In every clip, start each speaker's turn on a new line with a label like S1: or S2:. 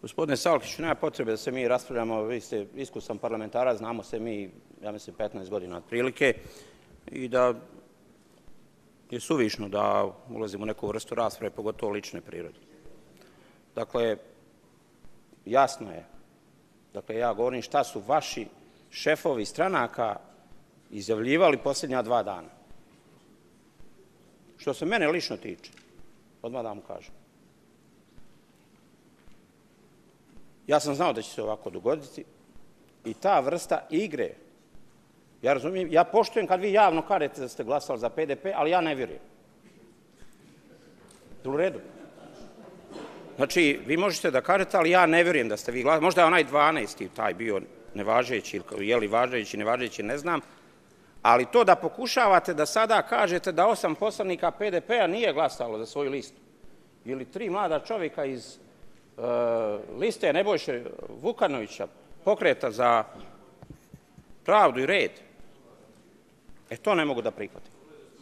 S1: Gospodine Salkiću, nema potrebe da se mi raspravljamo, vi ste iskusan parlamentarac, znamo se mi, ja mislim, 15 godina otprilike, i da je suvišno da ulazimo u neku vrstu rasprave, pogotovo lične prirode. Dakle, jasno je, dakle, ja govorim šta su vaši šefovi stranaka izjavljivali posljednja 2 dana. Što se mene lično tiče, odmah da vam kažem, ja sam znao da će se ovako dogoditi i ta vrsta igre, ja razumijem, ja poštujem kad vi javno kažete da ste glasali za PDP, ali ja ne vjerujem. Je li u redu? Znači, vi možete da kažete, ali ja ne vjerujem da ste vi glasali. Možda je onaj 12. taj bio nevažeći, je li važeći, nevažeći, ne znam, ali to da pokušavate da sada kažete da 8 poslanika PDP-a nije glasalo za svoju listu, ili 3 mlada čovjeka iz liste Nebojše Vukanovića, Pokreta za pravdu i red, to ne mogu da prihvatim.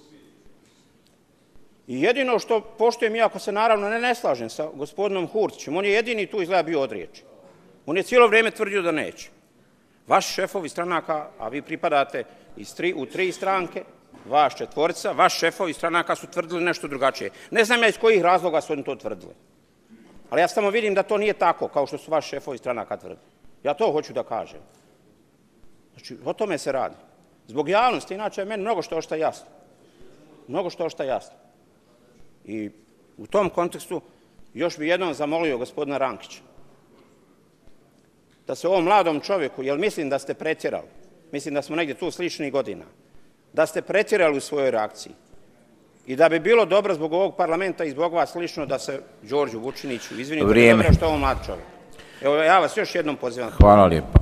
S1: I jedino što poštujem, iako se naravno ne slažem sa gospodinom Hurtićem, on je jedini tu izgleda bio odriječi. On je cijelo vrijeme tvrdio da neće. Vaši šefovi stranaka, a vi pripadate u 3 stranke, vaš 4, vaši šefovi stranaka su tvrdili nešto drugačije. Ne znam ja iz kojih razloga su oni to tvrdili. Ali ja samo vidim da to nije tako, kao što su vaši šefovi stranaka tvrdili. Ja to hoću da kažem. Znači, o tome se radi. Zbog javnosti, inače je meni mnogo što jasno. Mnogo što jasno. I u tom kontekstu još bi jednom zamolio gospodina Rankića da se ovom mladom čovjeku, jer mislim da ste pretjerali, mislim da smo negdje tu sličnih godina, da ste pretjerali u svojoj reakciji i da bi bilo dobro zbog ovog parlamenta i zbog vas slično da se Đorđu Vučiniću izvinite što je ovo mlad čovjek. Evo, ja vas još jednom pozivam.
S2: Hvala lijepo.